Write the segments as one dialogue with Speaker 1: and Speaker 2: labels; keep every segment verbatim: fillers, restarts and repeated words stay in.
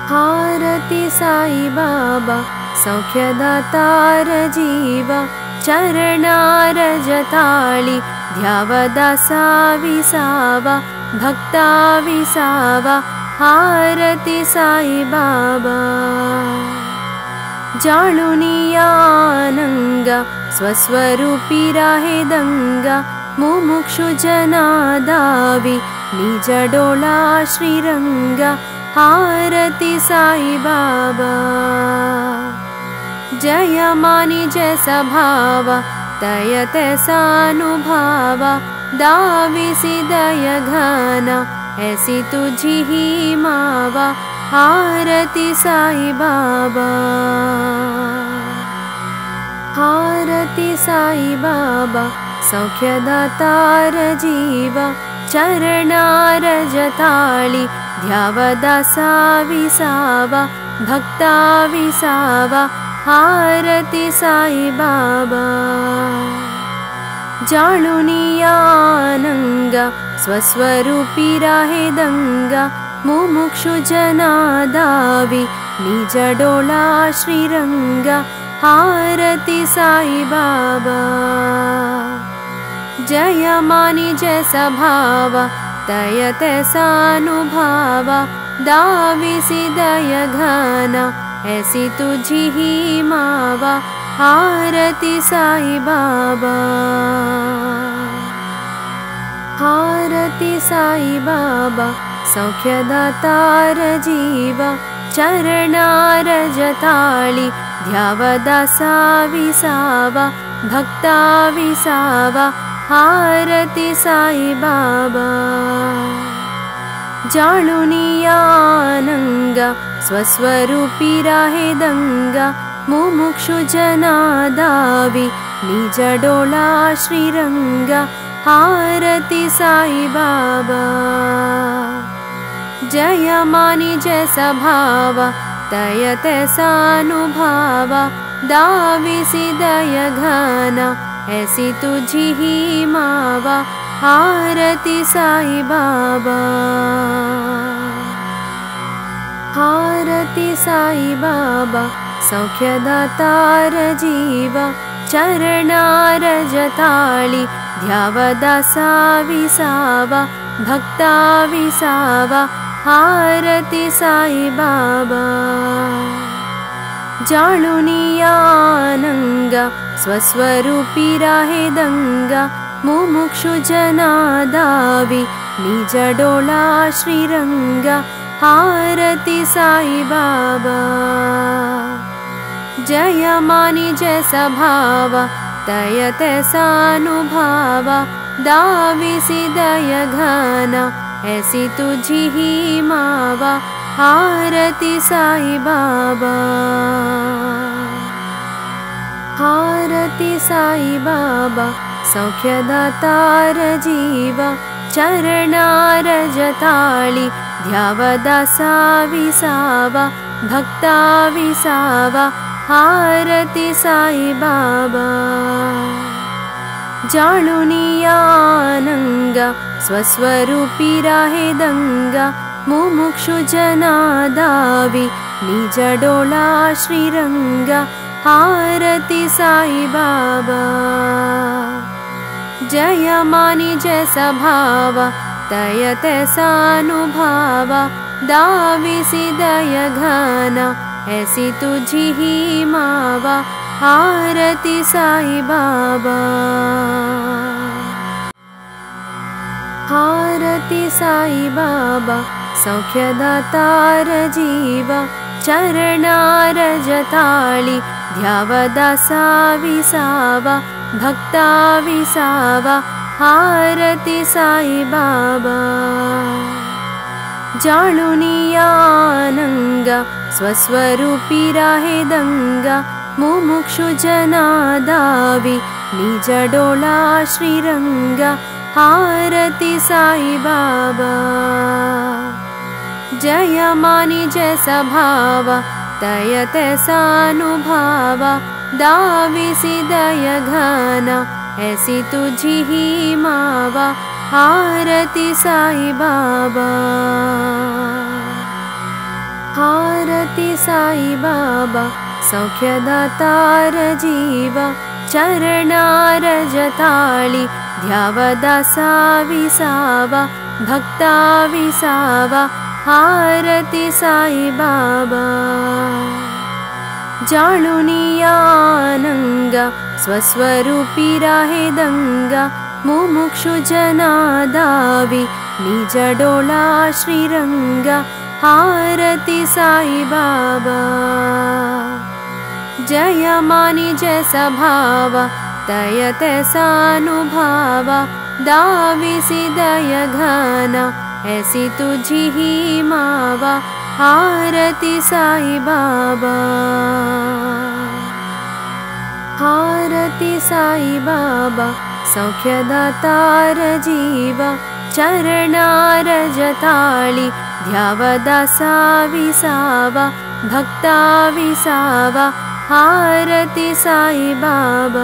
Speaker 1: हारति साई बाबा सौख्यदातार जीव चरणारजताळि ध्यावदा साविसावा भक्ता विसावा हारति साई बाबा जाळुनियानंग स्वस्वरूपी राहेदंग मुमुक्षु जनादावि निज डोळा श्रीरंग हारति साई बाबा जय मानि जय सभाव तयते सानुभाव दाविसि दय घन ऐसी तुझी ही मावा हारति साई बाबा हारति साई बाबा सौख्यदातार जीव चरणारजताळि ध्यावदा साविसावा भक्ता विसावा हारति साई बाबा जाळुनियानंग स्वस्वरूपी राहेदंग मुमुक्षु जनादावि निज डोळा श्रीरंग हारति साई बाबा जय मानि जय सभाव तयते सानुभाव दाविसि दय घन ऐसी तुझी ही मावा हारति साई बाबा हारति साई बाबा सौख्यदातार जीव चरणारजताळि ध्यावदा साविसावा भक्ता विसावा हारति साई बाबा जाळुनियानंग स्वस्वरूपी राहेदंग मुमुक्षु जनादावि निज डोळा श्रीरंग हारति साई बाबा जय मानि जय सभाव तयते सानुभाव दाविसि दय घन ऐसी तुझी ही मावा हारति साई बाबा हारति साई बाबा सौख्यदातार जीव चरणारजताळि ध्यावदा साविसावा भक्ता विसावा हारति साई बाबा जाळुनियानंग स्वस्वरूपी राहेदंग मुमुक्षु जनादावि निज डोळा श्रीरंग हारति साई बाबा जय मानि जय सभाव तयते सानुभाव दाविसि दय घन ऐसी तुझी ही मावा हारति साई बाबा हारति साई बाबा सौख्यदातार जीव चरणारजताळि ध्यावदा साविसावा भक्ता विसावा हारति साई बाबा जाळुनियानंग स्वस्वरूपी राहेदंग मुमुक्षु जनादावि निज डोळा श्रीरंग हारति साई बाबा जय मानि जय सभाव तयते सानुभाव दाविसि दय घन ऐसी तुझी ही मावा हारति साई बाबा हारति साई बाबा सौख्यदातार जीव चरणारजताळि ध्यावदा साविसावा भक्ता विसावा हारति साई बाबा जाळुनियानंग स्वस्वरूपी राहेदंग मुमुक्षु जनादावि निज डोळा श्रीरंग हारति साई बाबा जय मानि जय सभाव तयते सानुभाव दाविसि दय घन ऐसी तुझी ही मावा हारति साई बाबा हारति साई बाबा सौख्यदातार जीवा चरणारज ताळि ध्यावदा साविसावा भक्ता विसावा हारति साई बाबा जाळुनियानंग स्वस्वरूपी राहेदंग मुमुक्षु जनादावि निज डोळा श्रीरंग हारति साई बाबा जय मानि जैसा भाव तय तैसा अनुभव दाविसी दय घन ऐसी तुझी ही मावा हारति साई बाबा हारति साई बाबा सौख्यदातार जीवा चरणारज ताळि ध्यावदा साविसावा भक्ता विसावा हारति साई बाबा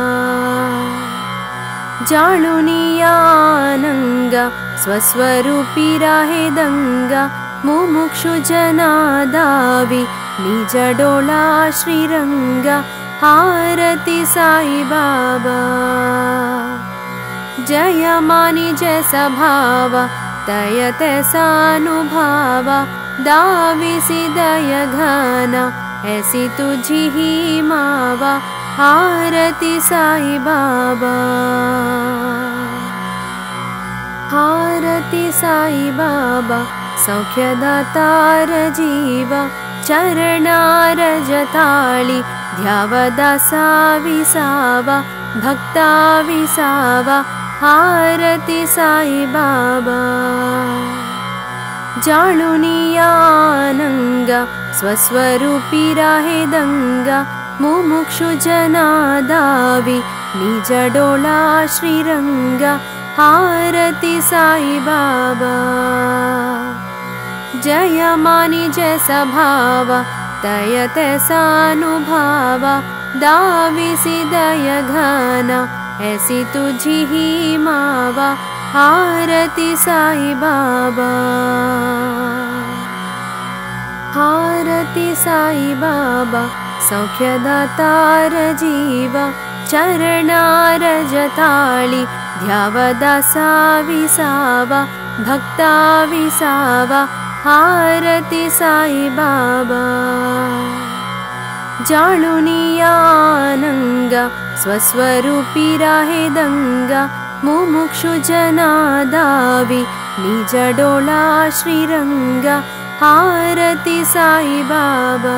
Speaker 1: जाळुनियानंग स्वस्वरूपी राहेदंग मुमुक्षु जनादावि निज डोळा श्रीरंग हारति साई बाबा जय मानि जैसा भाव तय तैसा अनुभव दाविसी दय घन ऐसी तुझी ही मावा हारति साई बाबा हारति साई बाबा सौख्यदातार जीवा चरणारज ताळि ध्यावदा साविसावा भक्ता विसावा हारति साई बाबा जाळुनियानंग स्वस्वरूपी राहेदंग मुमुक्षु जनादावि निज डोळा श्रीरंग हारति साई बाबा जय मानि जैसा भाव तय तैसा अनुभव दाविसी दय घन ऐसी तुझी ही मावा हारति साई बाबा हारति साई बाबा सौख्यदातार जीवा चरणारज ताळि ध्यावदा साविसावा भक्ता विसावा हारति साई बाबा जाळुनियानंग स्वस्वरूपी राहेदंग मुमुक्षु जनादावि निज डोळा श्रीरंग हारति साई बाबा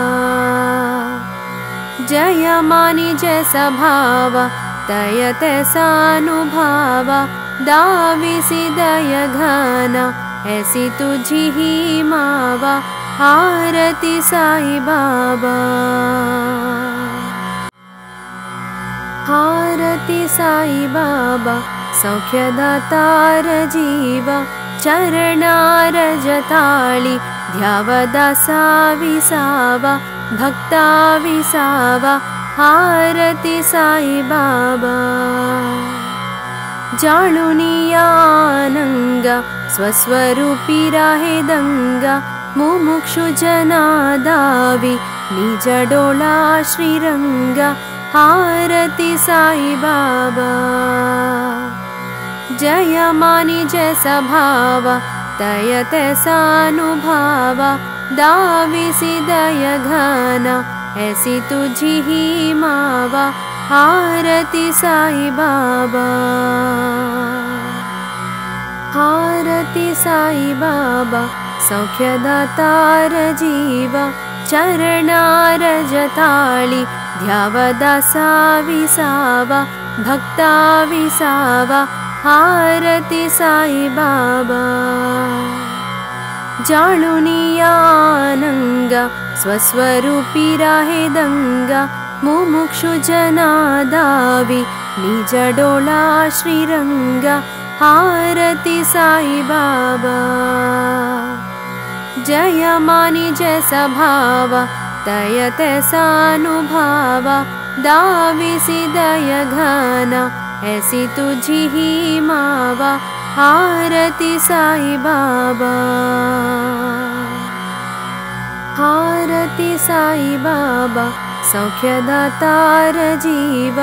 Speaker 1: जय मानि जैसा भाव तय तैसा अनुभव दाविसी दय घन ऐसी तुझी ही मावा हारति साई बाबा हारति साई बाबा सौख्यदातार जीवा चरणारज ताळि ध्यावदा साविसावा भक्ता विसावा हारति साई बाबा जाळुनियानंग स्वस्वरूपी राहेदंग मुमुक्षु जनादावि निज डोळा श्रीरंग हारति साई बाबा जय मानि जैसा भाव तय तैसा अनुभव दाविसी दय घन ऐसी तुझी ही मावा हारति साई बाबा हारति साई बाबा सौख्यदातार जीवा चरणारज ताळि ध्यावदा साविसावा भक्ता विसावा हारति साई बाबा जाळुनियानंग स्वस्वरूपी राहेदंग मुमुक्षु जनादावि निज डोळा श्रीरंग हारति साई बाबा जय मानि जैसा भाव तय तैसा अनुभव दाविसी दय घन ऐसी तुझी ही मावा हारति साई बाबा हारति साई बाबा सौख्यदातार जीव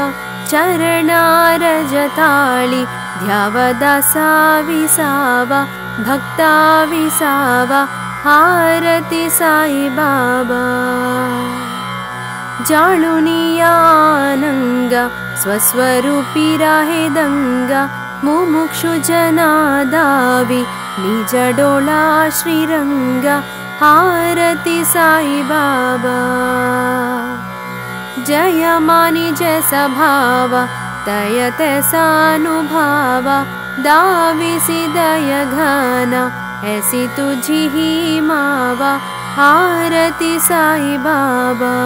Speaker 1: चरणारजताळि ध्यावदासा विसावा भक्ता विसावा हारति साई बाबा जाळुनियानंग स्वस्वरूपी राहेदंग मुमुक्षु जनादावि निज डोळा श्रीरंग हारति साई बाबा जय मानि जय सभाव तय तैसानुभाव दाविसि दय घन ऐसी तुझी ही मावा हारति साई बाबा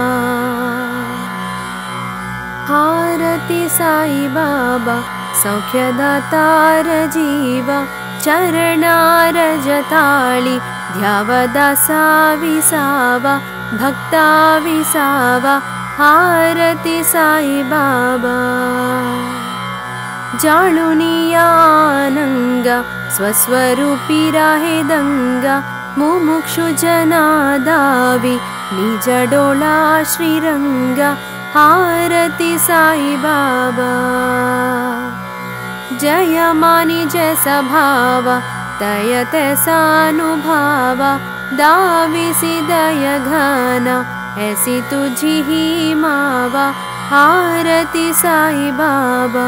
Speaker 1: हारति साई बाबा सौख्यदातार जीव चरणारजताळि ध्यावदासा विसावा भक्ता विसावा हारति साई बाबा जाळुनियानंग स्वस्वरूपी राहेदंग मुमुक्षु जनादावि निज डोळा श्रीरंग हारति साई बाबा जय मानि जय सभाव तय तैसानुभाव दाविसि दय घन ऐसी तुझी ही मावा हारति साई बाबा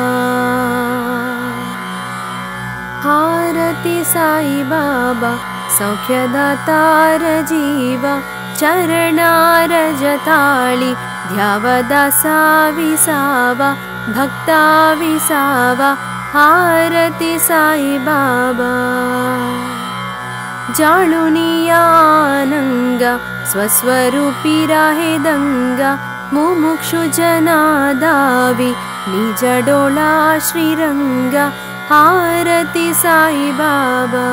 Speaker 1: हारति साई बाबा सौख्यदातार जीव चरणारजताळि ध्यावदासा विसावा भक्ता विसावा हारति साई बाबा जाळुनियानंग स्वस्वरूपी राहेदंग मुमुक्षु जनादावि निज डोळा श्रीरंग हारति साई बाबा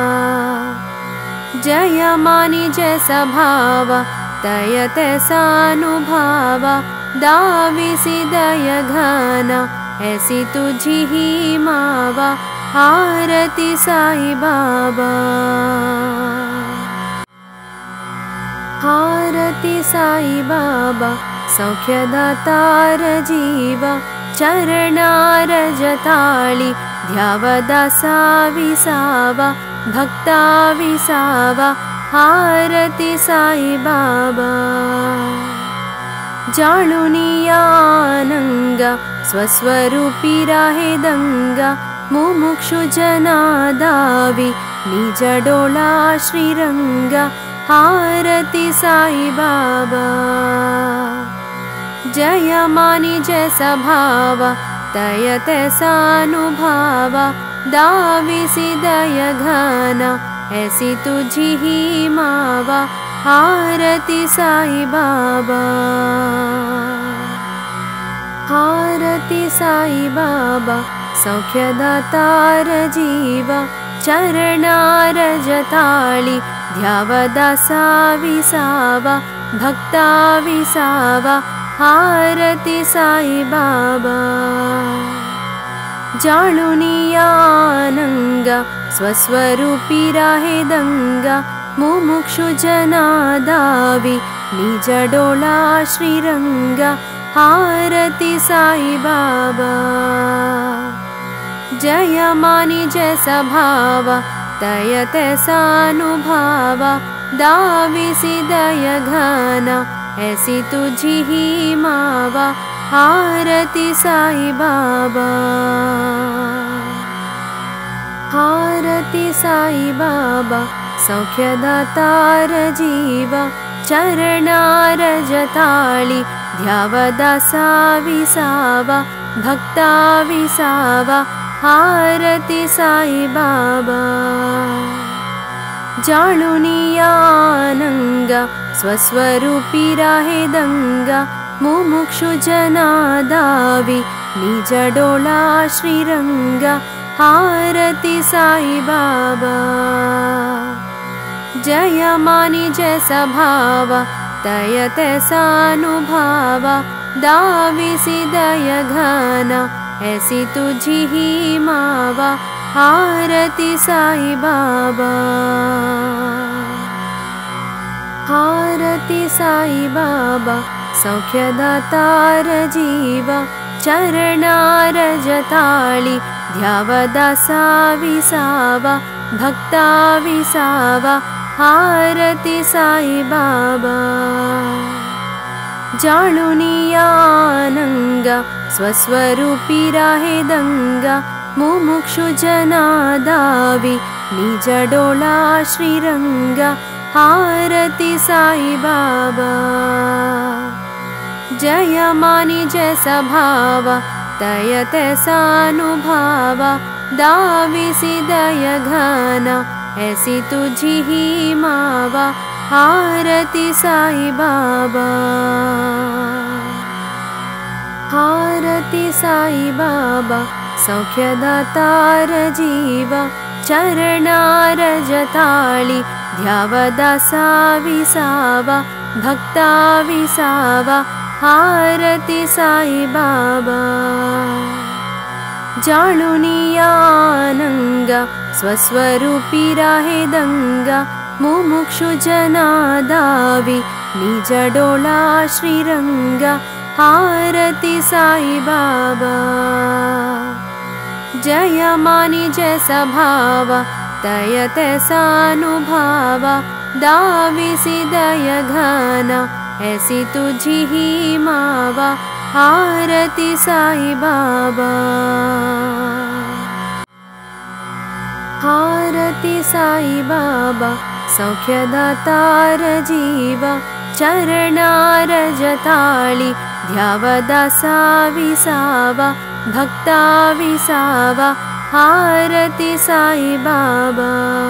Speaker 1: जय मानि जय सभाव तय तैसानुभाव दाविसि दय घन ऐसी तुझी ही मावा हारति साई बाबा हारति साई बाबा सौख्यदातार जीव चरणारजताळि ध्यावदासा विसावा भक्ता विसावा हारति साई बाबा जाळुनियानंग स्वस्वरूपी राहेदंग मुमुक्षु जनादावि निज डोळा श्रीरंग हारति साई बाबा जय मानि जय सभाव तय तैसानुभाव दाविसि दय घन ऐसी तुझी ही मावा हारति साई बाबा हारति साई बाबा सौख्यदातार जीव चरणारजताळि ध्यावदासा विसावा भक्ता विसावा हारति साई बाबा जाळुनियानंग स्वस्वरूपी राहेदंग मुमुक्षु जनादावि निज डोळा श्रीरंग हारति साई बाबा जय मानि जय सभाव तय तैसानुभाव दाविसि दय घन ऐसी तुझी ही मावा हारति साई बाबा हारति साई बाबा सौख्यदातार जीव चरणारजताळि ध्यावदासा विसावा भक्ता विसावा हारति साई बाबा जाळुनियानंग स्वस्वरूपी राहेदंग मुमुक्षु जनादावि निज डोळा श्रीरंग हारति साई बाबा जय मानि जय सभाव तय तैसानुभाव दाविसि दय घन ऐसी तुझी ही मावा हारति साई बाबा हारति साई बाबा सौख्यदातार जीवा चरणारज ताळि ध्यावदा साविसावा भक्ता विसावा हारति साई बाबा जाळुनियानंग स्वस्वरूपी राहेदंग मुमुक्षु जनादावि निज डोळा श्रीरंग हारति साई बाबा जय मानि जय सभाव तय तैसानुभाव दाविसि दय घन ऐसी तुझी ही मावा हारति साई बाबा हारति साई बाबा सौख्यदातार जीवा चरणारज ताळि ध्यावदा साविसावा भक्ता विसावा हारति साई बाबा जाळुनियानंग स्वस्वरूपी राहेदंग मुमुक्षु जनादावि निज डोळा श्रीरंग हारति साई बाबा जय मानि जय सभाव तय तैसानुभाव दाविसि दय घन ऐसी तुझी ही मावा हारति साई बाबा हारति साई बाबा सौख्यदातार जीवा चरणारज ताळि ध्यावदा साविसावा भक्ता विसावा हारति साई बाबा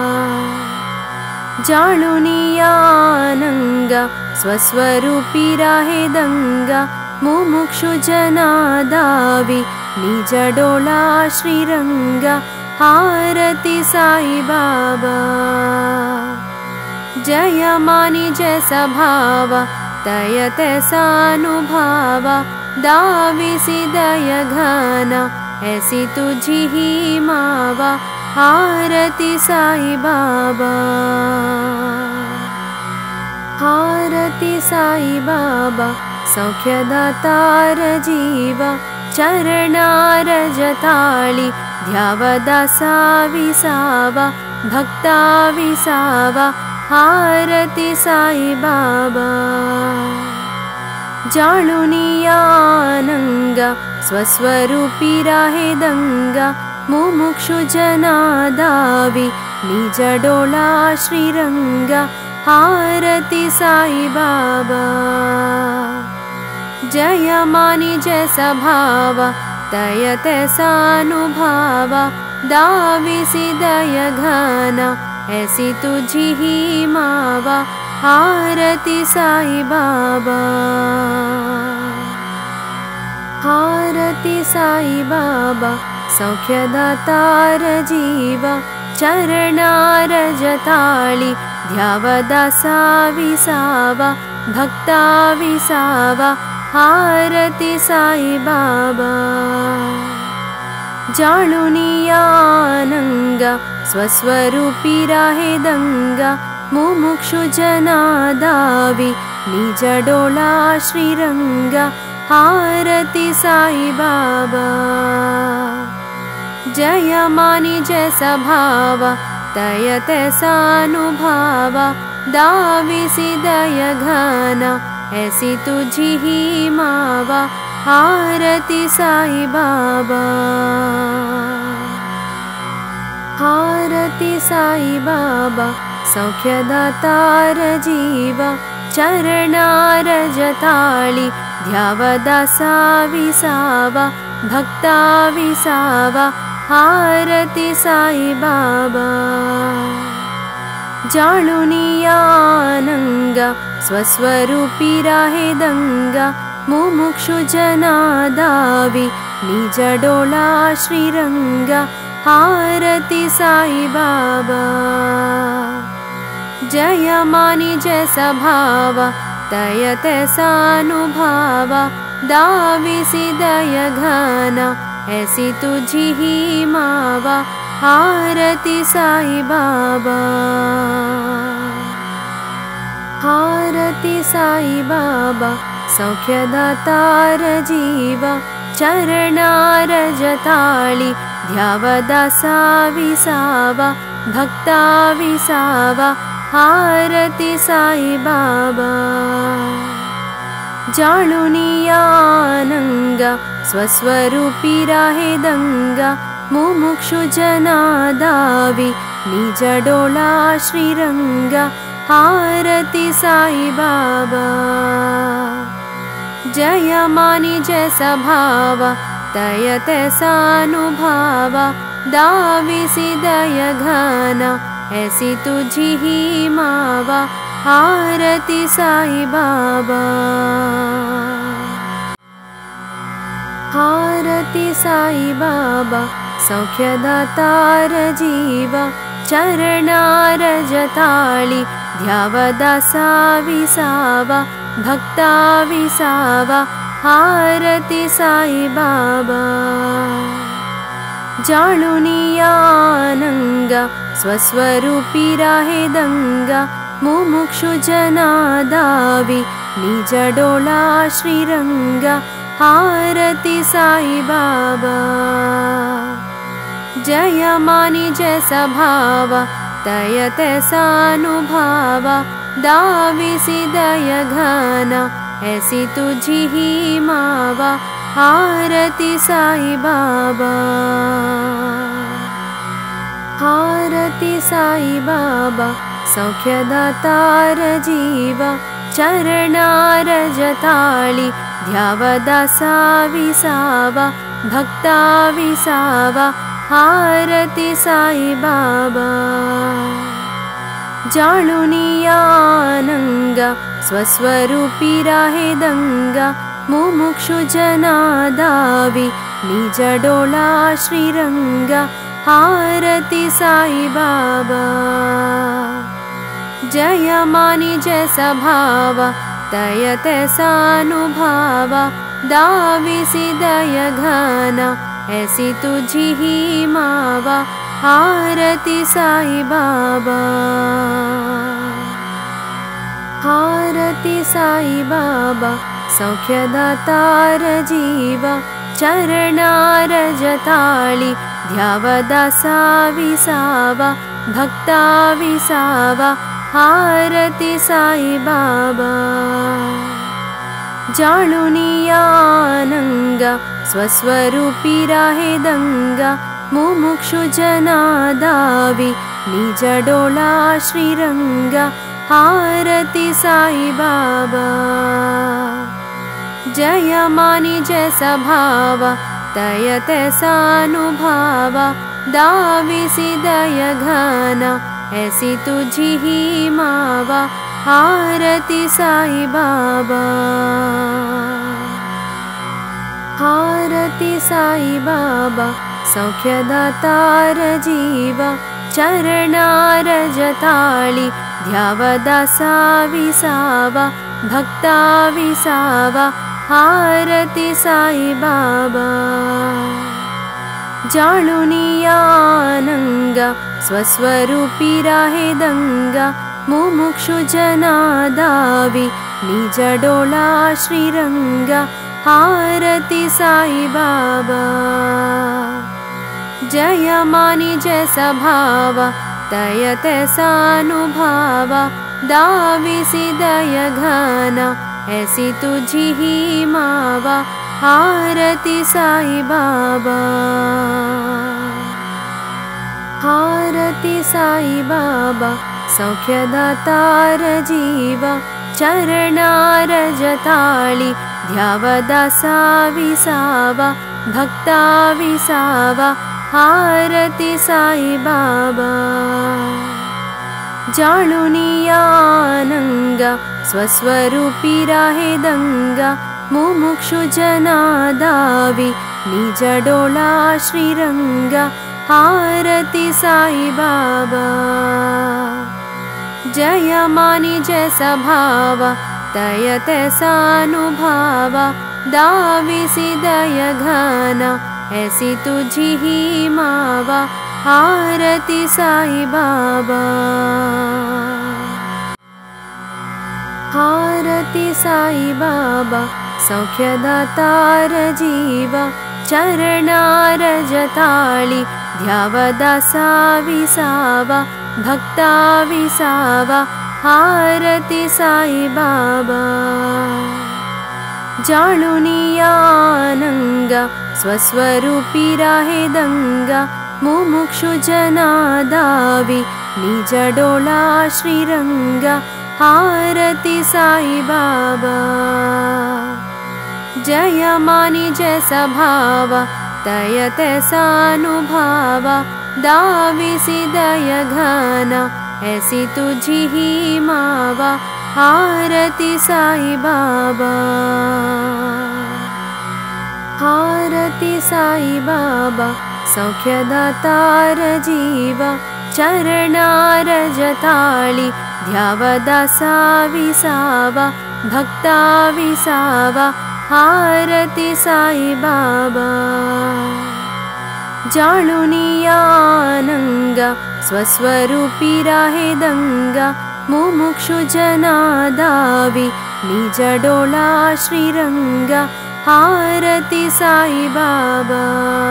Speaker 1: जाळुनियानंग स्वस्वरूपी राहेदंग मुमुक्षु जनादावि निज डोळा श्रीरंग हारति साई बाबा जय मानि जय सभाव तय तैसानुभाव दाविसि दय घन ऐसी तुझी ही मावा हारति साई बाबा हारति साई बाबा सौख्यदातार जीवा चरणारज ताळि ध्यावदा साविसावा भक्ता विसावा हारति साई बाबा जाळुनियानंग स्वस्वरूपी राहेदंग मुमुक्षु जनादावि निज डोळा श्रीरंग हारति साई बाबा जय मानि जय सभाव तय तैसानुभाव दाविसि दय घन ऐसी तुझी ही मावा हारति साई बाबा हारति साई बाबा सौख्यदातार जीवा चरणारज ताळि ध्यावदा साविसावा भक्ता विसावा हारति साई बाबा जाळुनियानंग स्वस्वरूपी राहेदंग मुमुक्षु जनादावि निज डोळा श्रीरंग हारति साई बाबा जय मानि जय सभाव तय तैसानुभाव दाविसि दय घन ऐसी तुझी ही मावा हारति साई बाबा हारति साई बाबा सौख्यदातार जीवा चरणारज ताळि ध्यावदा साविसावा भक्ता विसावा हारति साई बाबा जाळुनियानंग स्वस्वरूपी राहेदंग मुमुक्षु जनादावि निज डोळा श्रीरंग हारति साई बाबा जय मानि जय सभाव तय तैसानुभाव दाविसि दय घन ऐसी तुझी ही मावा हारति साई बाबा हारति साई बाबा सौख्यदातार जीव चरणारज ताळि ध्यावदासा विसावा भक्ता विसावा हारति साई बाबा जाळुनियानंग स्वस्वरूपी राहेदंग मुमुक्षु जनादावि निज डोळा श्रीरंग हारति साई बाबा जय मानि जय सभाव तय तैसानुभाव दाविसि दय घन ऐसी तुझी ही मावा हारति साई बाबा हारति साई बाबा सौख्यदातार जीव चरणारज ताळि ध्यावदासा विसावा भक्ता विसावा हारति साई बाबा जाळुनियानंग स्वस्वरूपी राहेदंग मुमुक्षु जनादावि निज डोळा श्रीरंग हारति साई बाबा जय मानि जय सभाव तय तैसानुभाव दाविसि दय घन ऐसी तुझी ही मावा हारति साई बाबा हारति साई बाबा सौख्यदातार जीव चरणारज ताळि ध्यावदासा विसावा भक्ता विसावा हारति साई बाबा जाळुनियानंग स्वस्वरूपी राहेदंग मुमुक्षु जनादावि निज डोळा श्रीरंग हारति साई बाबा जय मानि जय सभाव तय तैसानुभाव दाविसि दय घन ऐसी तुझी ही मावा हारति साई बाबा हारति साई बाबा सौख्यदातार जीव चरणारज ताळि ध्यावदासा विसावा भक्ता विसावा हारति साई बाबा जाळुनियानंग स्वस्वरूपी राहेदंग मुमुक्षु जनादावि निज डोळा श्रीरंग हारति साई बाबा जय मानि जय सभाव तय तैसानुभाव दाविसि दय घन ऐसी तुझी ही मावा हारति साई बाबा हारति साई बाबा सौख्यदातार जीव चरणारज ताळि ध्यावदासा विसावा भक्ता विसावा हारति साई बाबा जाळुनियानंग स्वस्वरूपी राहेदंग मुमुक्षु जनादावि निज डोळा श्रीरंग हारति साई बाबा जय मानि जय सभाव तय तैसानुभाव दाविसि दय घन ऐसी तुझी ही मावा हारति साई बाबा हारति साई बाबा सौख्यदातार जीव चरणारज ताळि ध्यावदासा विसावा भक्ता विसावा हारति साई बाबा जाळुनियानंग स्वस्वरूपी राहेदंग मुमुक्षु जनादावि निज डोळा श्रीरंग हारति साई बाबा जय मानि जय सभाव तय तैसानुभाव दाविसि दय घन ऐसी तुझी ही मावा हारति साई बाबा हारति साई बाबा सौख्यदातार जीव चरणारजताळि ध्यावदा साविसावा भक्ता विसावा हारति साई बाबा जाळुनियानंग स्वस्वरूपी राहेदंग मुमुक्षु जनादावि निज डोळा श्रीरंग हारति साई बाबा जय मानि जय सभाव तय तैसानुभाव दाविसि दय घन ऐसी तुझी ही मावा हारति साई बाबा हारति साई बाबा सौख्यदातार जीव चरणारजताळि ध्यावदा साविसावा भक्ता विसावा हारति साई बाबा जाळुनियानंग स्वस्वरूपी राहेदंग मुमुक्षु जनादावि निज डोळा श्रीरंग हारति साई बाबा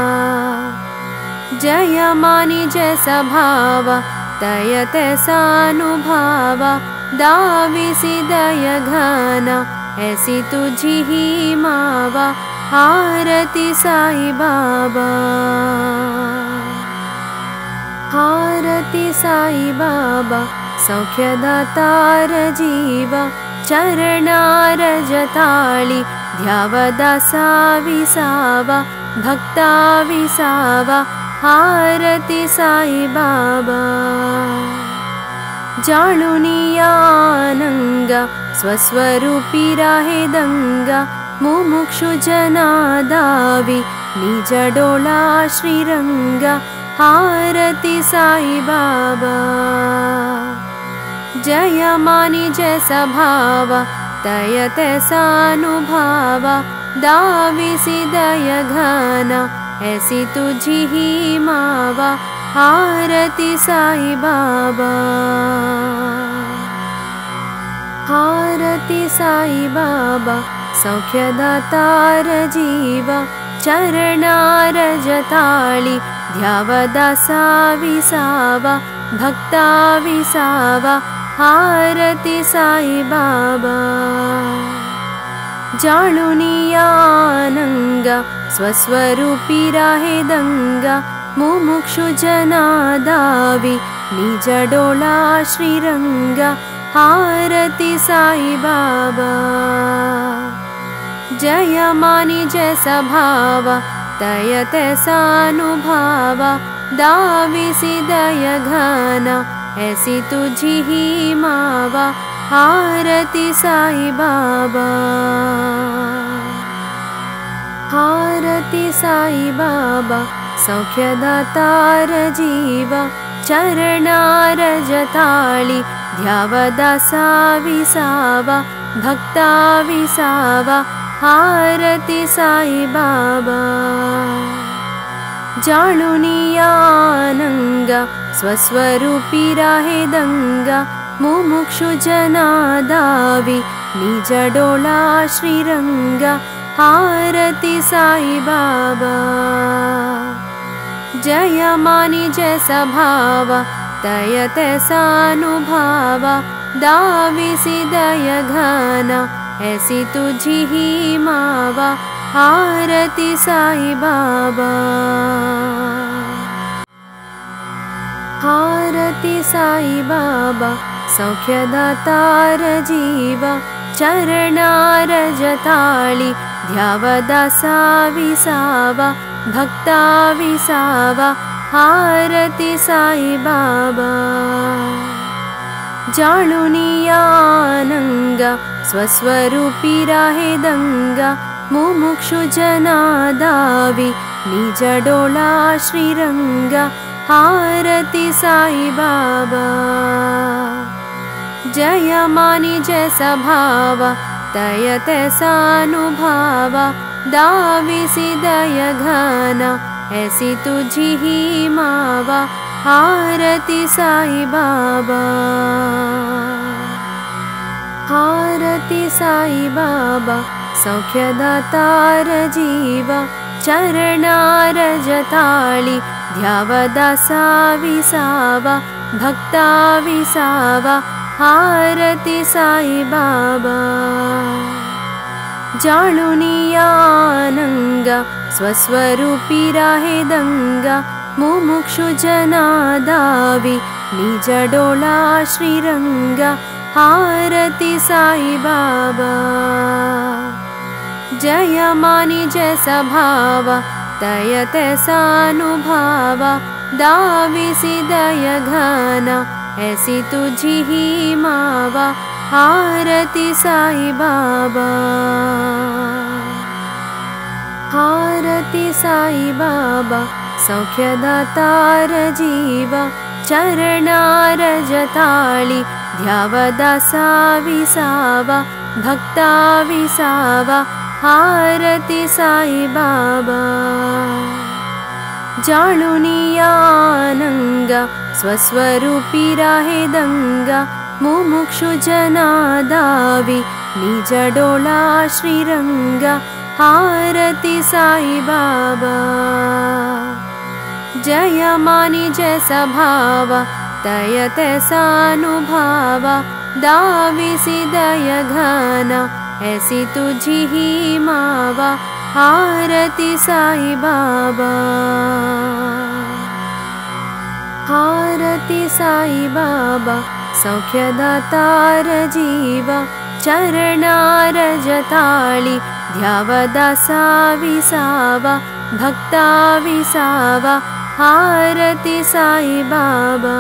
Speaker 1: जय मानि जय सभाव तय तैसानुभाव दाविसि दय घन ऐसी तुझी ही मावा हारति साई बाबा हारति साई बाबा सौख्यदातार जीव चरणारजताळि ध्यावदा साविसावा भक्ता विसावा हारति साई बाबा जाळुनियानंग स्वस्वरूपी राहेदंग मुमुक्षु जनादावि निज डोळा श्रीरंग हारति साई बाबा जय मानि जय सभाव तय तैसानुभाव दाविसि दय घन ऐसी तुझी ही मावा हारति साई बाबा हारति साई बाबा सौख्यदातार जीव चरणारजताळि ध्यावदा साविसावा भक्ता विसावा हारति साई बाबा जाळुनियानंग स्वस्वरूपी राहेदंग मुमुक्षु जनादावि निज डोळा श्रीरंग हारति साई बाबा जय मानि जय सभाव तय तैसानुभाव दाविसि दय घन ऐसी तुझी ही मावा हारति साई बाबा हारति साई बाबा सौख्यदातार जीव चरणारजताळि ध्यावदा साविसावा भक्ता विसावा हारति साई बाबा जाळुनियानंग स्वस्वरूपी राहेदंग मुमुक्षु जनादावि निज डोळा श्रीरंग हारति साई बाबा जय मानि जय सभाव तय तैसानुभाव दाविसि दय घन ऐसी तुझी ही मावा हारति साई बाबा हारति साई बाबा सौख्यदातार जीव चरणारजताळि ध्यावदा साविसावा भक्ता विसावा हारति साई बाबा जाळुनियानंग स्वस्वरूपी राहेदंग मुमुक्षु जनादावि निज डोळा श्रीरंग हारति साई बाबा जय मानि जय सभाव तय तैसानुभाव दाविसि दय घन ऐसी तुझी ही मावा हारति साई बाबा हारति साई बाबा सौख्यदातार जीवा चरणारज ताळि ध्यावदा साविसावा भक्ता विसावा हारति साई बाबा जाळुनियानंग स्वस्वरूपी राहेदंग मुमुक्षु जनादावि निज डोळा श्रीरंग हारति साई बाबा जय मानि जैसा भाव तय तैसा अनुभव दाविसी दय घन ऐसी तुझी ही मावा हारति साई बाबा हारति साई बाबा सौख्यदातार जीवा चरणारज ताळि ध्यावदा साविसावा भक्ता विसावा हारति साई बाबा जाळुनियानंग स्वस्वरूपी राहेदंग मुमुक्षु जनादावि निज डोळा श्रीरंग हारति साई बाबा जय मानि जैसा भाव तय तैसा अनुभव दाविसी दय घन ऐसी तुझी ही मावा हारति साई बाबा हारति साई बाबा सौख्यदातार जीवा चरणारज ताळि ध्यावदा साविसावा भक्ता विसावा हारति साई बाबा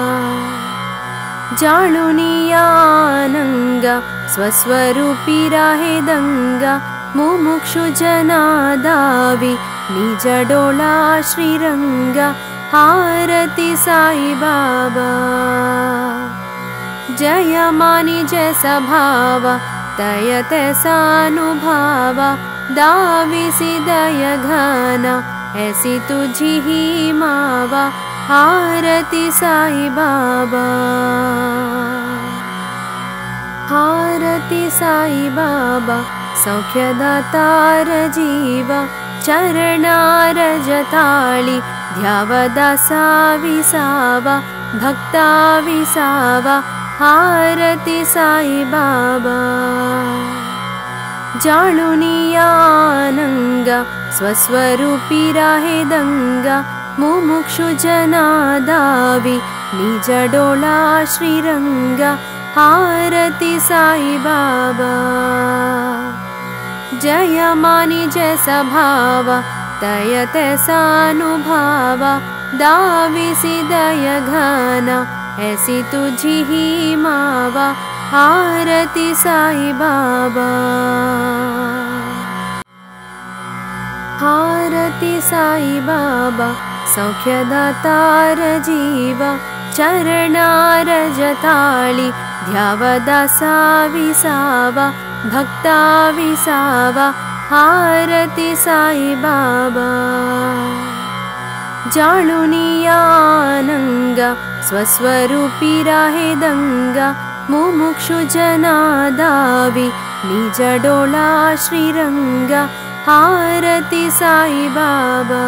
Speaker 1: जाळुनियानंग स्वस्वरूपी राहेदंग मुमुक्षु जनादावि निज डोळा श्रीरंग हारति साई बाबा जय मानि जैसा भाव तय तैसा अनुभव दाविसी दय घन ऐसी तुझी ही मावा हारति साई बाबा हारति साई बाबा सौख्यदातार जीवा चरणारज ताळि ध्यावदा साविसावा भक्ता विसावा हारति साई बाबा जाळुनियानंग स्वस्वरूपी राहेदंग मुमुक्षु जनादावि निज डोळा श्रीरंग हारति साई बाबा जय मानि जैसा भाव तय तैसा अनुभव दाविसी दय घन ऐसी तुझी ही मावा हारति साई बाबा हारति साई बाबा सौख्यदातार जीवा चरणारज ताळि ध्यावदा साविसावा भक्ता विसावा हारति साई बाबा जाळुनियानंग स्वस्वरूपी राहेदंग मुमुक्षु जनादावि निज डोळा श्रीरंग हारति साई बाबा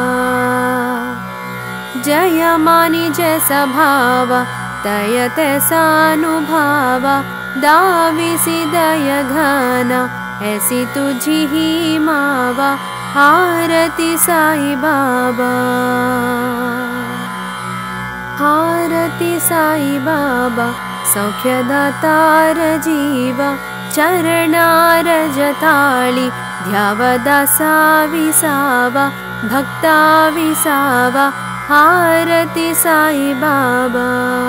Speaker 1: जय मानि जैसा भाव तय तैसा अनुभव दाविसी दय घन ऐसी तुझी ही मावा हारति साई बाबा हारति साई बाबा सौख्यदातार जीवा चरणारज ताळि ध्यावदा साविसावा भक्ता विसावा हारति साई बाबा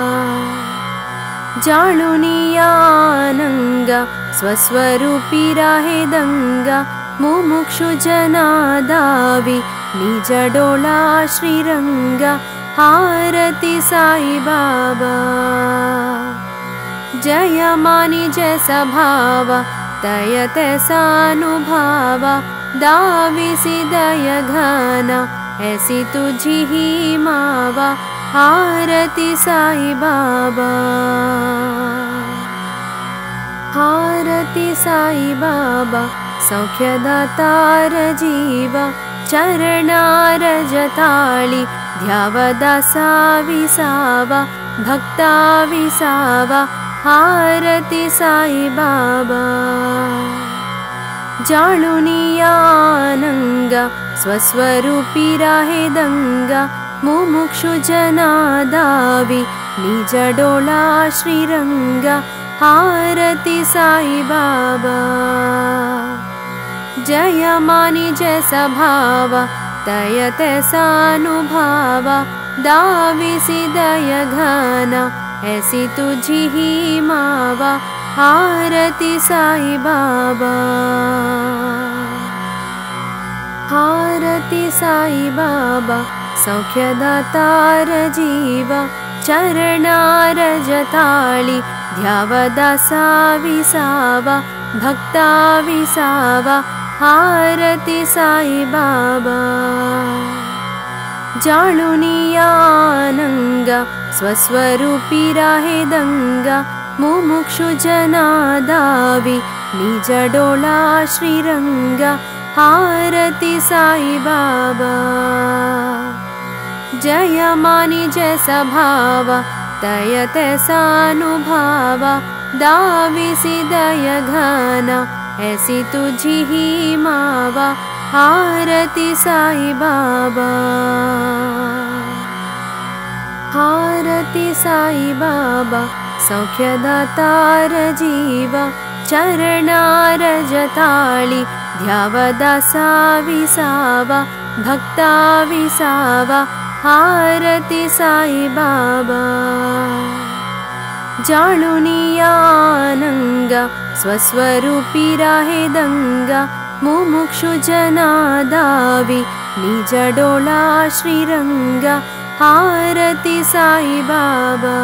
Speaker 1: जाळुनियानंग स्वस्वरूपी राहेदंग मुमुक्षु जनादावि निज डोळा श्रीरंग हारति साई बाबा जय मानि जैसा भाव तय तैसा अनुभव दाविसी दय घन ऐसी तुझी ही मावा हारति साई बाबा हारति साई बाबा सौख्यदातार जीव चरणारजताळि ध्यावदासा विसावा भक्ता विसावा हारति साई बाबा जाळुनियानंग स्वस्वरूपी राहेदंग मुमुक्षु जनादावि निज डोळा श्रीरंग हारति साई बाबा जय मानि जय सभाव तय तैसानुभाव दाविसि दय घन ऐसी तुझी ही मावा हारति साई बाबा हारति साई बाबा सौख्यदातार जीव चरणारजताळि ध्यावदासा विसावा भक्ता विसावा हारति साई बाबा जाळुनियानंग स्वस्वरूपी राहेदंग मुमुक्षु जनादावि निज डोळा श्रीरंग हारति साई बाबा जय मानि जय सभाव तय तैसानुभाव दाविसि दय घन ऐसी तुझी ही मावा हारति साई बाबा हारति साई बाबा सौख्यदातार जीव चरणारजताळि ध्यावदासा विसावा भक्ता विसावा हारति साई बाबा जाळुनियानंग स्वस्वरूपी राहेदंग मुमुक्षु जनादावि निज डोळा श्रीरंग हारति साई बाबा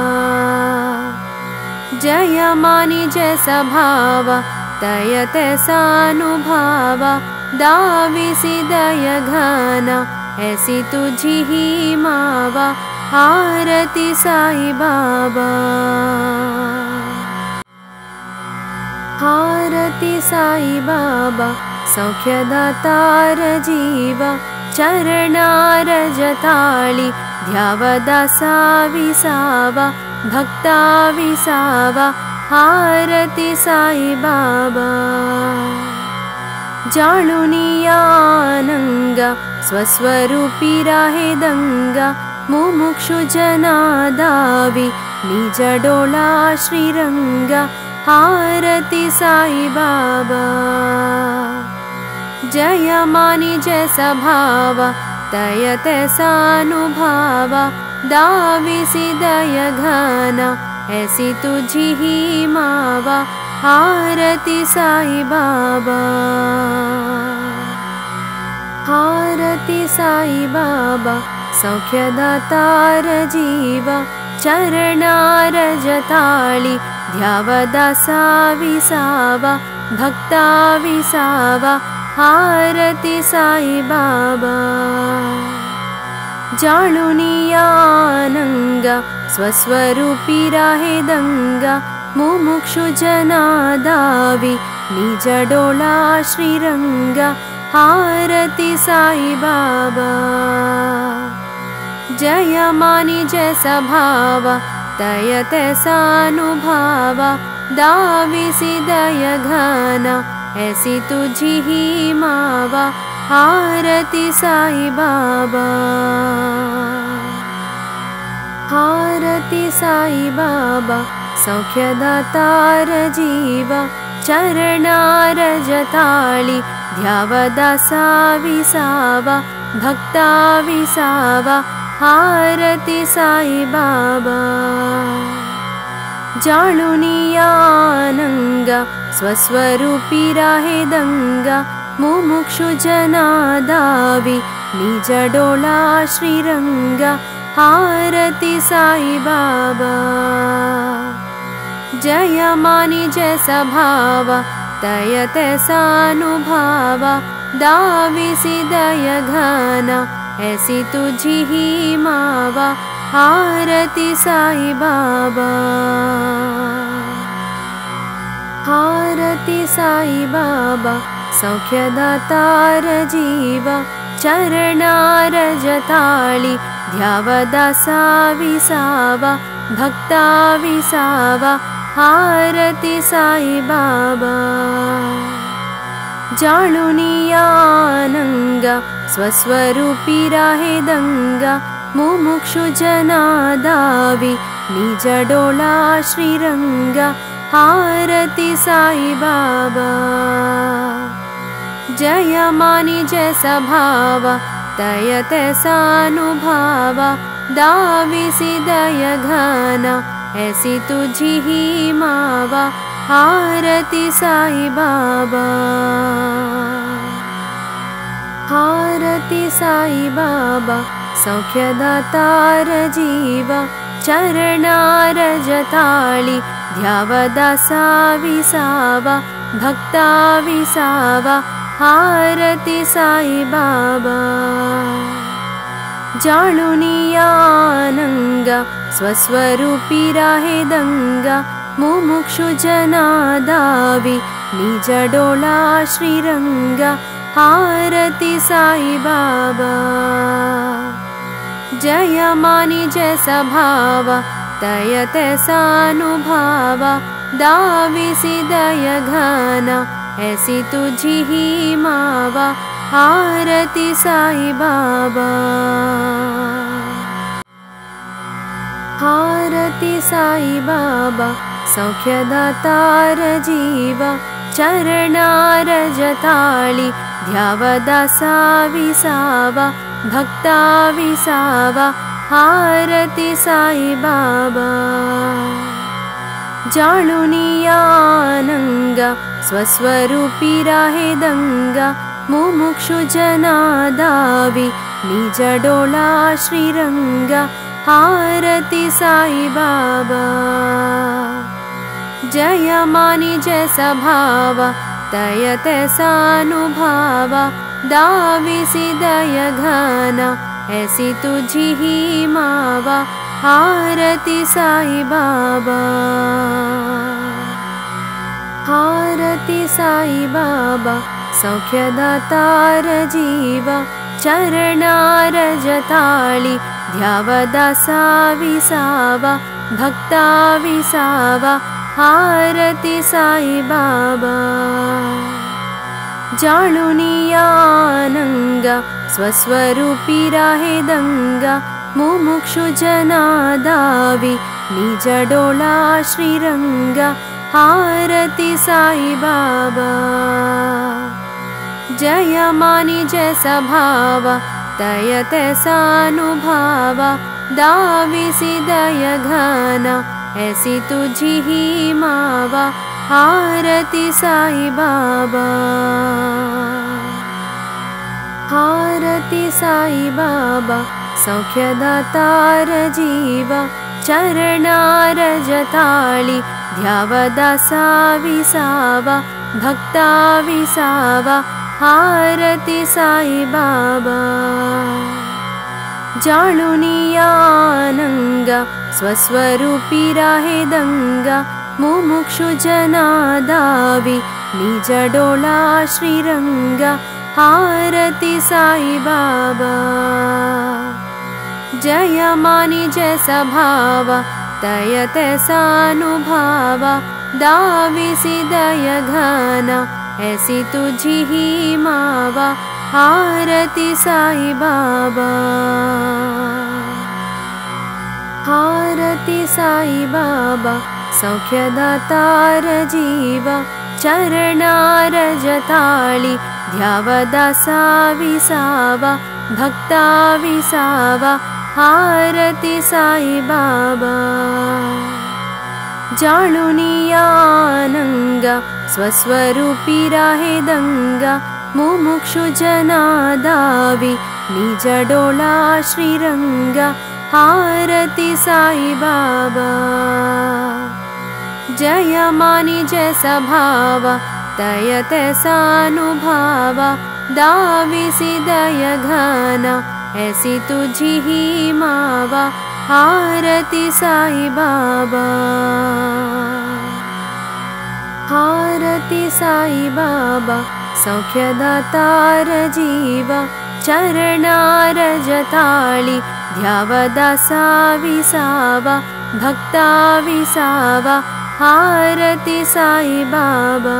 Speaker 1: जय मानि जय सभाव तय तैसानुभाव दाविसि दय घन ऐसी तुझी ही मावा हारति साई बाबा हारति साई बाबा सौख्यदातार जीव चरणारजताळि ध्यावदासा विसावा भक्ता विसावा हारति साई बाबा जाळुनियानंग स्वस्वरूपी राहेदंग मुमुक्षु जनादावि निज डोळा श्रीरंग हारति साई बाबा जय मानि जय सभाव तय तैसानुभाव दाविसि दय घन ऐसी तुझी ही मावा हारति साई बाबा हारति साई बाबा सौख्यदातार जीव चरणारजताळि ध्यावदासा विसावा भक्ता विसावा हारति साई बाबा जाळुनियानंग स्वस्वरूपी राहेदंग मुमुक्षु जनादावि निज डोळा श्रीरंग हारति साई बाबा जय मानि जय सभाव तय तैसानुभाव दाविसि दय घन ऐसी तुझी ही मावा हारति साई बाबा हारति साई बाबा सौख्यदातार जीव चरणारजताळि ध्यावदासा विसावा भक्ता विसावा हारति साई बाबा जाळुनियानंग स्वस्वरूपी राहेदंग मुमुक्षु जनादावि निज डोळा श्रीरंग हारति साई बाबा जय मानि जय सभाव तय तैसानुभाव दाविसि दय घन ऐसी तुझी ही मावा हारति साई बाबा हारति साई बाबा सौख्यदातार जीवा चरणारज ताळि ध्यावदा साविसावा भक्ता विसावा हारति साई बाबा जाळुनियानंग स्वस्वरूपी राहेदंग मुमुक्षु जनादावि निज डोळा श्रीरंग हारति साई बाबा जय मानि जय सभाव तय तैसानुभाव दाविसि दय घन ऐसी तुझी ही मावा हारति साई बाबा हारति साई बाबा सौख्यदातार जीवा चरणारज ताळि ध्यावदा साविसावा भक्ता विसावा हारति साई बाबा जाळुनियानंग स्वस्वरूपी राहेदंग मुमुक्षु जनादावि निज डोळा श्रीरंग हारति साई बाबा जय मानि जय सभाव तय तैसानुभाव दाविसि दय घन ऐसी तुझी ही मावा हारति साई बाबा हारति साई बाबा सौख्यदातार जीवा चरणारज ताळि ध्यावदा साविसावा भक्ता विसावा हारति साई बाबा जाळुनियानंग स्वस्वरूपी राहेदंग मुमुक्षु जनादावि निज डोळा श्रीरंग हारति साई बाबा जय मानि जय सभाव तय तैसानुभाव दाविसि दय घन ऐसी तुझी ही मावा हारति साई बाबा हारति साई बाबा सौख्यदातार जीवा चरणारज ताळि ध्यावदा साविसावा भक्ता विसावा हारति साई बाबा जाळुनियानंग स्वस्वरूपी राहेदंग मुमुक्षु जनादावि निज डोळा श्रीरंग हारति साई बाबा जय मानि जय सभाव तय तैसानुभाव दाविसि दय घन ऐसी तुझी ही मावा हारति साई बाबा हारति साई बाबा सौख्यदातार जीवा चरणारज ताळि ध्यावदा साविसावा भक्ता विसावा हारति साई बाबा जाळुनियानंग स्वस्वरूपी राहेदंग मुमुक्षु जनादावि निज डोळा श्रीरंग हारति साई बाबा जय मानि जय सभाव तय तैसानुभाव दाविसि दय घन ऐसी तुझी ही मावा हारति साई बाबा हारति साई बाबा सौख्यदातार जीवा चरणारज ताळि ध्यावदा साविसावा भक्ता विसावा हारति साई बाबा जाळुनियानंग स्वस्वरूपी राहेदंग मुमुक्षु जनादावि निज डोळा श्रीरंग हारति साई बाबा जय मानि जय सभाव तय तैसानुभाव दाविसि दय घन ऐसी तुझी ही मावा हारति साई बाबा हारति साई बाबा सौख्यदातार जीव चरणारज ताळि ध्यावदासा विसावा भक्ता विसावा हारति साई बाबा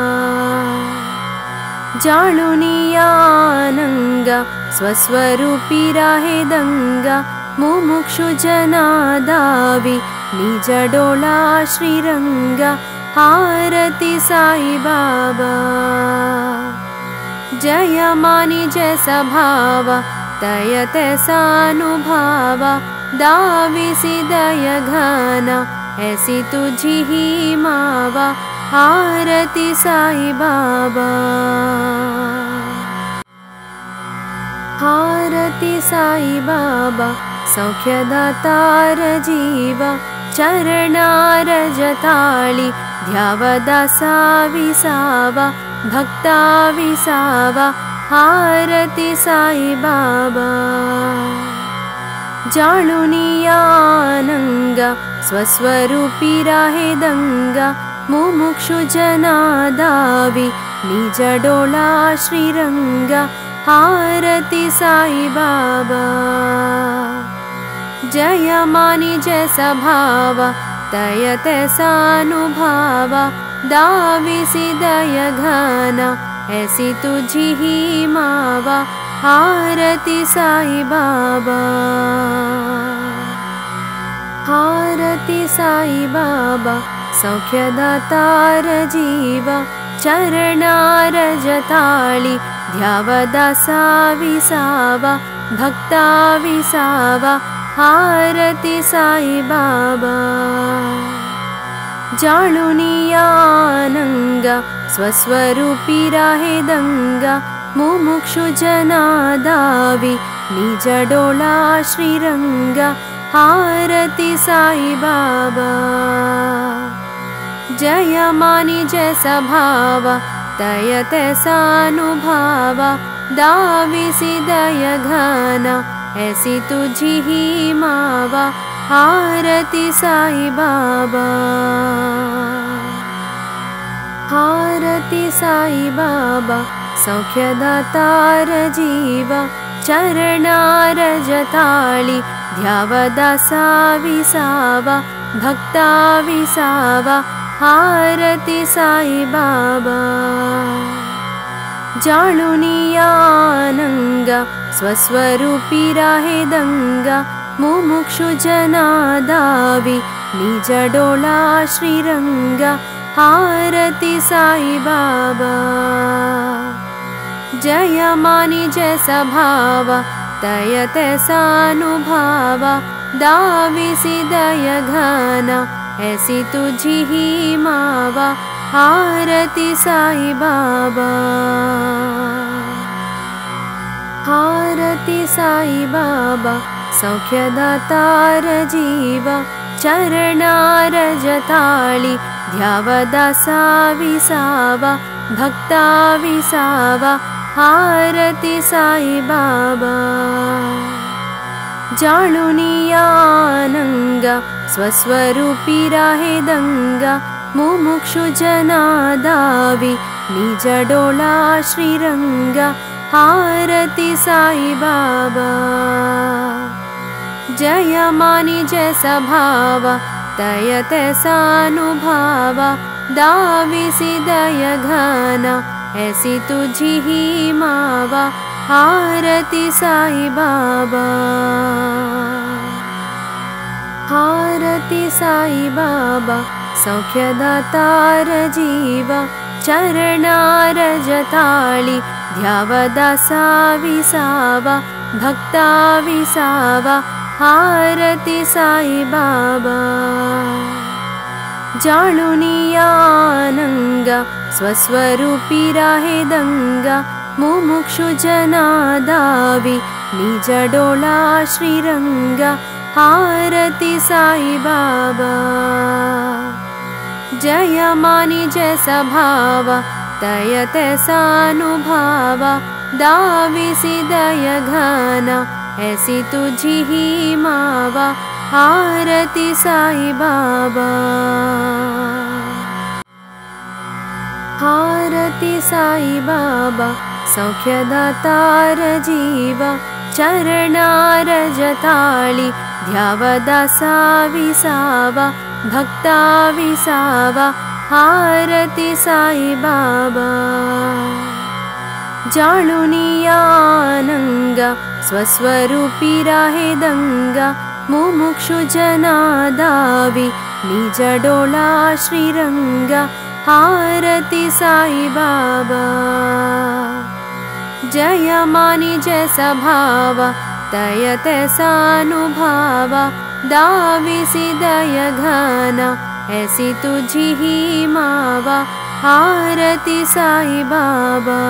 Speaker 1: जाळुनियानंग स्वस्वरूपी राहेदंग मुमुक्षु जनादावि निज डोळा श्रीरंग हारति साई बाबा जय मानि जय सभाव तय तैसानुभाव दाविसि दय घन ऐसी तुझी ही मावा हारति साई बाबा हारति साई बाबा सौख्यदातार जीव चरणारज ताळि ध्यावदासा विसावा भक्ता विसावा हारति साई बाबा जाळुनियानंग स्वस्वरूपी राहेदंग मुमुक्षु जनादावि निज डोळा श्रीरंग हारति साई बाबा जय मानि जय सभाव तय तैसानुभाव दाविसि दय घन ऐसी तुझी ही मावा हारति साई बाबा हारति साई बाबा सौख्यदातार जीव चरणारज ताळि ध्यावदासा विसावा भक्ता विसावा हारति साई बाबा जाळुनियानंग स्वस्वरूपी राहेदंग मुमुक्षु जनादावि निज डोळा श्रीरंग हारति साई बाबा जय मानि जय सभाव तय तैसानुभाव दाविसि दय घन ऐसी तुझी ही मावा हारति साई बाबा हारति साई बाबा सौख्यदातार जीव चरणारज ताळि ध्यावदासा विसावा भक्ता विसावा हारति साई बाबा जाळुनियानंग स्वस्वरूपी राहेदंग मुमुक्षु जनादावि निज डोळा श्रीरंग हारति साई बाबा जय मानि जय सभाव तय तैसानुभाव दाविसि दय घन ऐसी तुझी ही मावा हारति साई बाबा हारति साई बाबा सौख्यदातार जीव चरणारज ताळि ध्यावदासा विसावा भक्ता विसावा हारति साई बाबा जाळुनियानंग स्वस्वरूपी राहेदंग मुमुक्षु जनादावि निज डोळा श्रीरंग हारति साई बाबा जय मानि जय सभाव तय तैसानुभाव दाविसि दय घन ऐसी तुझी ही मावा हारति साई बाबा हारति साई बाबा सौख्यदातार जीव चरणारज ताळि ध्यावदासा विसावा भक्ता विसावा हारति साई बाबा जाळुनियानंग स्वस्वरूपी राहेदंग मुमुक्षु जनादावि निज डोळा श्रीरंग हारति साई बाबा जय मानि जय सभाव तय तैसानुभाव दाविसि दय घन ऐसी तुझी ही मावा हारति साई बाबा हारति साई बाबा सौख्यदातार जीव चरणारजताळि ध्यावदासा विसावा भक्ता विसावा हारति साई बाबा जाळुनियानंग स्वस्वरूपी राहेदंग मुमुक्षु जनादावि निज डोळा श्रीरंग हारति साई बाबा जय मानि जय सभाव तय तैसानुभाव दाविसि दय घन ऐसी तुझी ही मावा हारति साई बाबा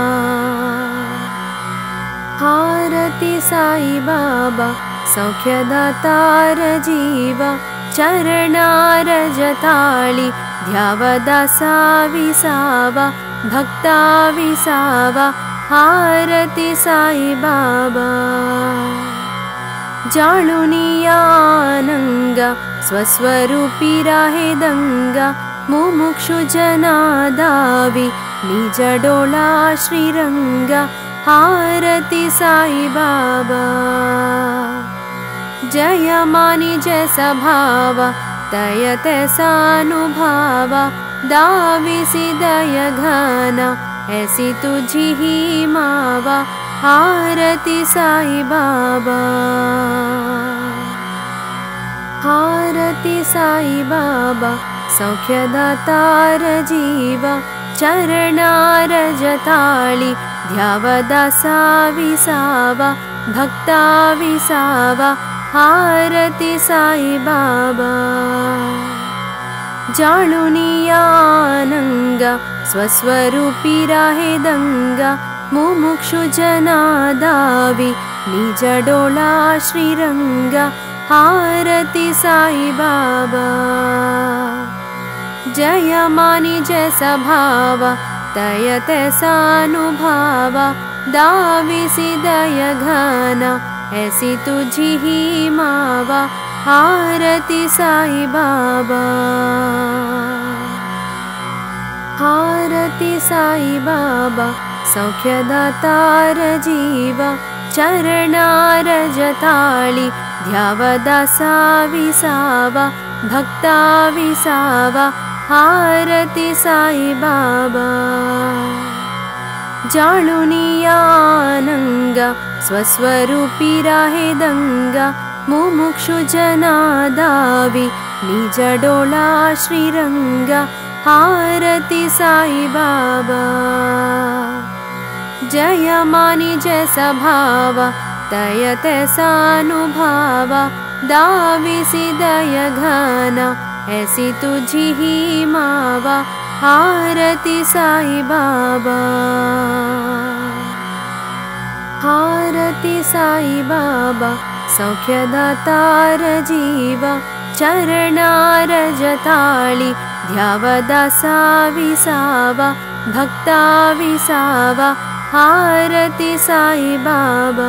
Speaker 1: हारति साई बाबा सौख्यदातार जीव चरणारजताळि ध्यावदासा विसावा भक्ता विसावा हारति साई बाबा जाळुनियानंग स्वस्वरूपी राहेदंग मुमुक्षु जनादावि निज डोळा श्रीरंग हारति साई बाबा जय मानि जय सभाव तय तैसानुभाव दाविसि दय घन ऐसी तुझी ही मावा हारति साई बाबा हारति साई बाबा सौख्यदातार जीव चरणारजताळि ध्यावदासा विसावा भक्ता विसावा हारति साई बाबा जाळुनियानंग स्वस्वरूपी राहेदंग मुमुक्षु जनादावि निज डोळा श्रीरंग हारति साई बाबा जय मानि जय सभाव तय तैसानुभाव दाविसि दय घन ऐसी तुझी ही मावा हारति साई बाबा हारति साई बाबा सौख्यदातार जीव चरणारजताळि ध्यावदासा विसावा भक्ता विसावा हारति साई बाबा जाळुनियानंग स्वस्वरूपी राहेदंग मुमुक्षु जनादावि निज डोळा श्रीरंग हारति साई बाबा जय मानि जय सभाव तय तैसानुभाव दाविसि दय घन ऐसी तुझी ही मावा हारति साई बाबा हारति साई बाबा सौख्यदातार जीव चरणारजताळि ध्यावदासा विसावा भक्ता विसावा हारति साई बाबा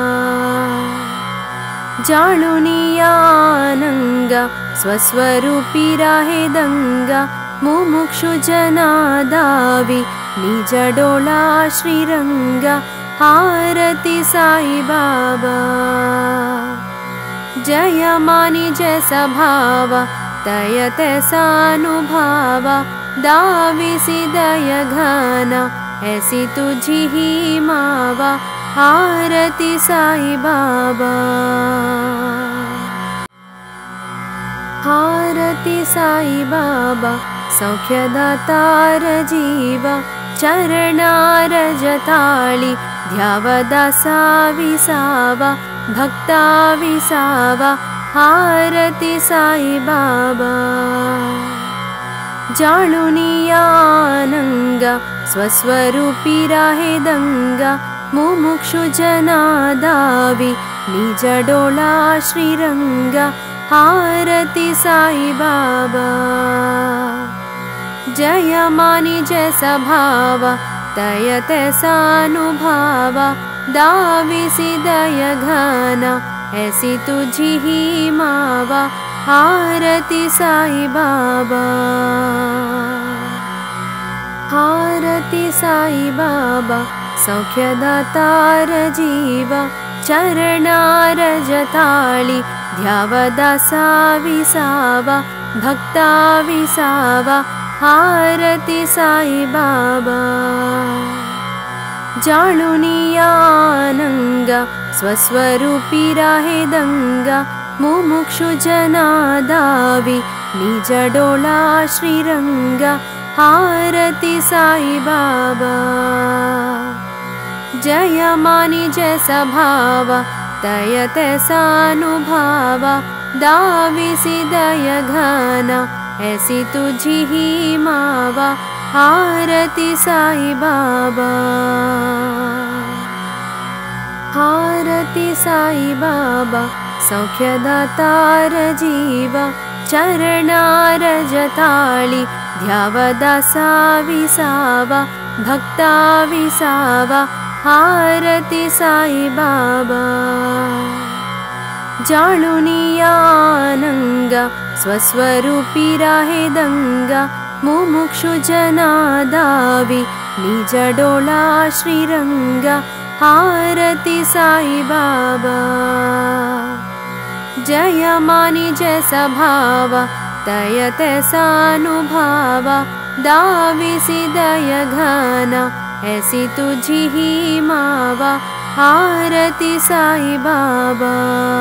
Speaker 1: जाळुनियानंग स्वस्वरूपी राहेदंग मुमुक्षु जनादावि निज डोळा श्रीरंग हारति साई बाबा जय मानि जय सभाव तय तैसानुभाव दाविसि दय घन ऐसी तुझी ही मावा हारति साई बाबा हारति साई बाबा सौख्यदातार जीव चरणारजताळि ध्यावदासा विसावा भक्ता विसावा हारति साई बाबा जाळुनियानंग स्वस्वरूपी राहेदंग मुमुक्षु जनादावि निज डोळा श्रीरंग हारति साई बाबा जय मानि जय सभाव तय तैसानुभाव दाविसि दय घन ऐसी तुझी ही मावा हारति साई बाबा हारति साई बाबा सौख्यदातार जीवा चरणारज ताळि ध्यावदा साविसावा भक्ता विसावा हारति साई बाबा जाळुनियानंग स्वस्वरूपी राहेदंग मुमुक्षु जनादावि निज डोळा श्रीरंग हारति साई बाबा जय मानि जैसा भाव तय तैसा अनुभव दाविसी दय घन ऐसी तुझी ही मावा हारति साई बाबा हारति साई बाबा सौख्यदातार जीवा चरणारज ताळि ध्यावदा साविसावा भक्ता विसावा हारति साई बाबा जाळुनियानंग स्वस्वरूपी राहेदंग मुमुक्षु जनादावि निज डोळा श्रीरंग हारति साई बाबा जय मानि जैसा भाव तय तैसा अनुभव दाविसी दय घन ऐसी तुझी ही मावा हारति साई बाबा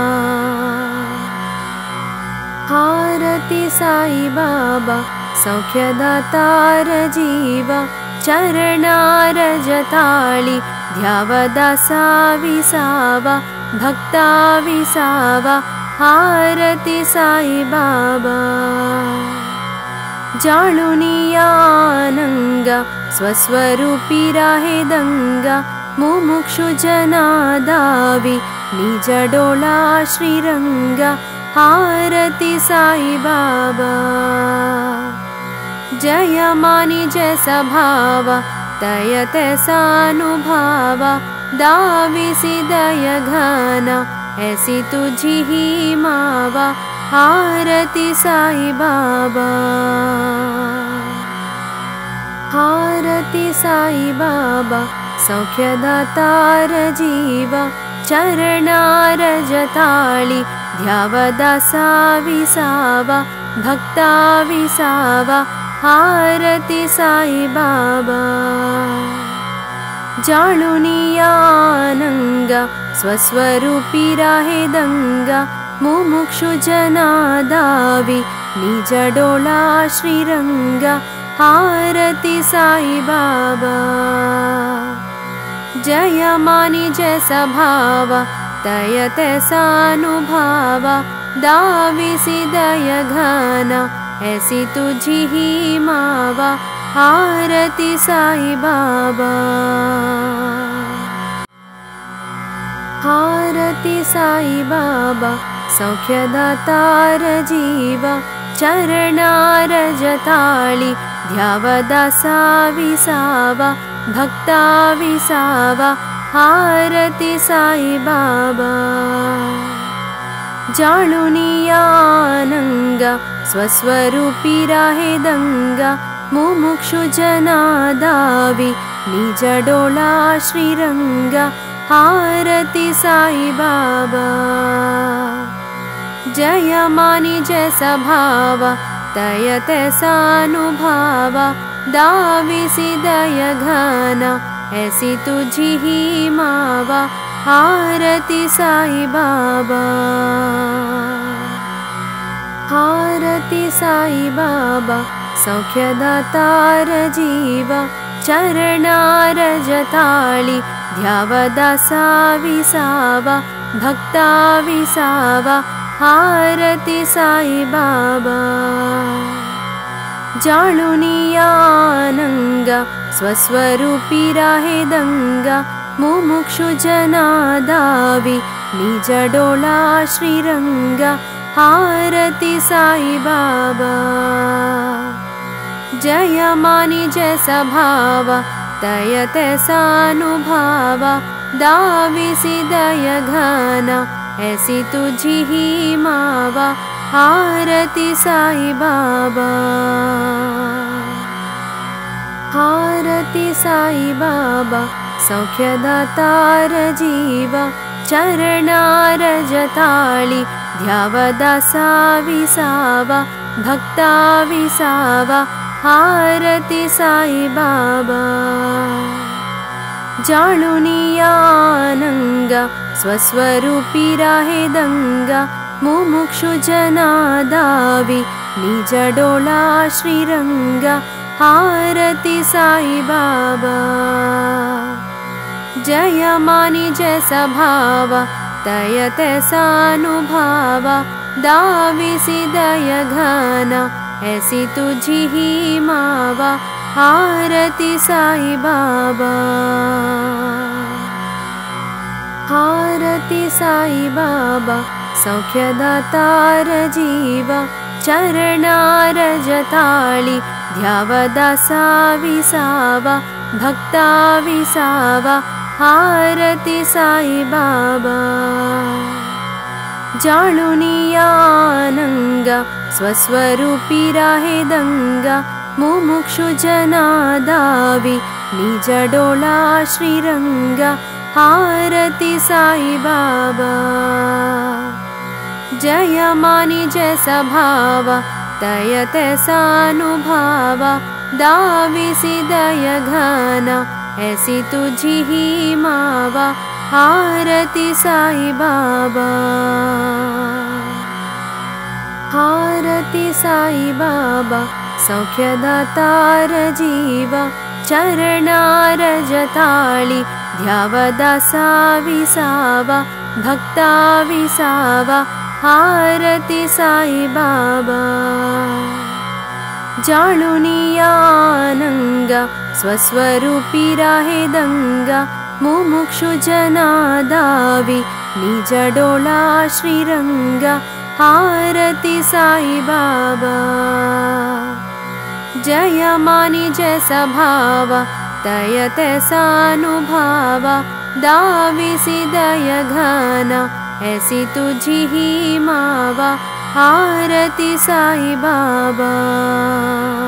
Speaker 1: हारति साई बाबा सौख्यदातार जीवा चरणारज ताळि ध्यावदा साविसावा भक्ता विसावा हारति साई बाबा जाळुनियानंग स्वस्वरूपी राहेदंग मुमुक्षु जनादावि निज डोळा श्रीरंग हारति साई बाबा जय मानि जैसा भाव तय तैसा अनुभव दाविसी दय घन ऐसी तुझी ही मावा हारति साई बाबा हारति साई बाबा सौख्यदातार जीवा चरणारज ताळि ध्यावदा साविसावा भक्ता विसावा हारति साई बाबा जाळुनियानंग स्वस्वरूपी राहेदंग मुमुक्षु जनादावि निज डोळा श्रीरंग हारति साई बाबा जय मानि जैसा भाव तय तैसा अनुभव दाविसी दय घन ऐसी तुझी ही मावा हारति साई बाबा हारति साई बाबा सौख्यदातार जीवा चरणारज ताळि ध्यावदा साविसावा भक्ता विसावा हारति साई बाबा जाळुनियानंग स्वस्वरूपी राहेदंग मुमुक्षु जनादावि निज डोळा श्रीरंग हारति साई बाबा जय मानि जैसा भाव तय तैसा अनुभव दाविसी दय घन ऐसी तुझी ही मावा हारति साई बाबा हारति साई बाबा सौख्यदातार जीवा चरणारज ताळि ध्यावदा साविसावा भक्ता विसावा हारति साई बाबा जाळुनियानंग स्वस्वरूपी राहेदंग मुमुक्षु जनादावि निज डोळा श्रीरंग हारति साई बाबा जय मानि जैसा भाव तय तैसा अनुभव दाविसी दय घन ऐसी तुझी ही मावा हारति साई बाबा हारति साई बाबा सौख्यदातार जीव चरणारजताळि ध्यावदासा विसावा भक्ता विसावा हारति साई बाबा जाळुनियानंग स्वस्वरूपी राहेदंग मुमुक्षु जनादावि निज डोळा श्रीरंग हारति साई बाबा जय मानि जय सभाव तय तैसानुभाव दाविसि दय घन ऐसी तुझी ही मावा हारति साई बाबा हारति साई बाबा सौख्यदातार जीव चरणारजताळि ध्यावदासा विसावा भक्ता विसावा हारति साई बाबा जाळुनियानंग स्वस्वरूपी राहेदंग मुमुक्षु जनादावि निज डोळा श्रीरंग हारति साई बाबा जय मानि जय सभाव तय तैसानुभाव दाविसि दय घन ऐसी तुझी ही मावा हारति साई बाबा हारति साई बाबा सौख्यदातार जीव चरणारजताळि ध्यावदासा विसावा भक्ता विसावा हारति साई बाबा जाळुनियानंग स्वस्वरूपी राहेदंग मुमुक्षु जनादावि निज डोळा श्रीरंग हारति साई बाबा जय मानि जय सभाव तय तैसानुभाव दाविसि दय घन ऐसी तुझी ही मावा हारति साई बाबा।